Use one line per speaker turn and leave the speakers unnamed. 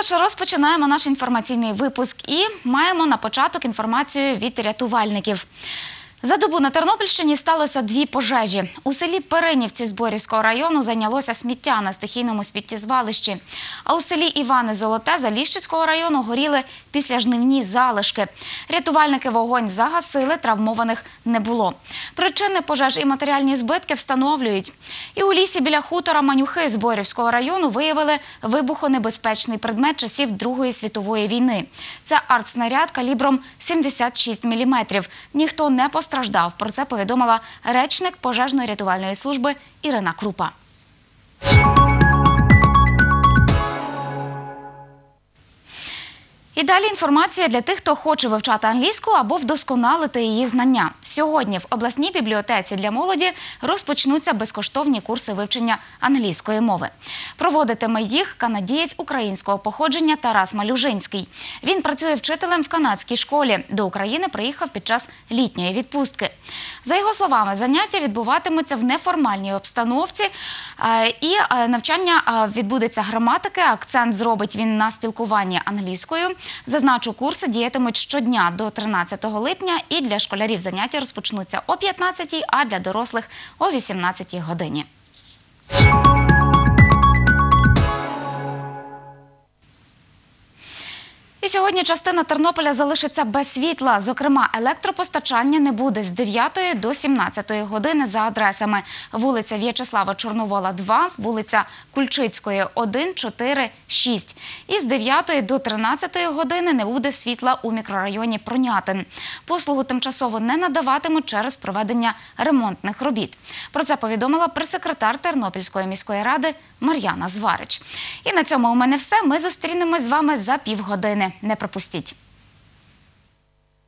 Тож розпочинаємо наш інформаційний випуск і маємо на початок інформацію від рятувальників. За добу на Тернопільщині сталося 2 пожежі. У селі Перинівці Зборівського району зайнялося сміття на стихійному сміттєзвалищі. А у селі Іване Золоте Заліщицького району горіли післяжнивні залишки. Рятувальники вогонь загасили, травмованих не було. Причини пожеж і матеріальні збитки встановлюють. І у лісі біля хутора Манюхи Зборівського району виявили вибухонебезпечний предмет часів Другої світової війни. Це артснаряд калібром 76 мм. Ніхто не постраждав. Про це повідомила речник пожежно-рятувальної служби Ірина Крупа. І далі інформація для тих, хто хоче вивчати англійську або вдосконалити її знання. Сьогодні в обласній бібліотеці для молоді розпочнуться безкоштовні курси вивчення англійської мови. Проводитиме їх канадієць українського походження Тарас Малюжинський. Він працює вчителем в канадській школі. До України приїхав під час літньої відпустки. За його словами, заняття відбуватимуться в неформальній обстановці і навчання відбудеться граматики, акцент зробить він на спілкуванні англійською. Зазначу, курси діятимуть щодня до 13 липня і для школярів заняття розпочнуться о 15-й, а для дорослих о 18-й годині. І сьогодні частина Тернополя залишиться без світла. Зокрема, електропостачання не буде з 9 до 17 години за адресами: вулиця В'ячеслава Чорновола, 2, вулиця Кульчицької, 1, 4, 6. І з 9 до 13 години не буде світла у мікрорайоні Пронятин. Послугу тимчасово не надаватимуть через проведення ремонтних робіт. Про це повідомила прес-секретар Тернопільської міської ради Мар'яна Зварич. І на цьому у мене все. Ми зустрінемось з вами за півгодини. Не пропустіть.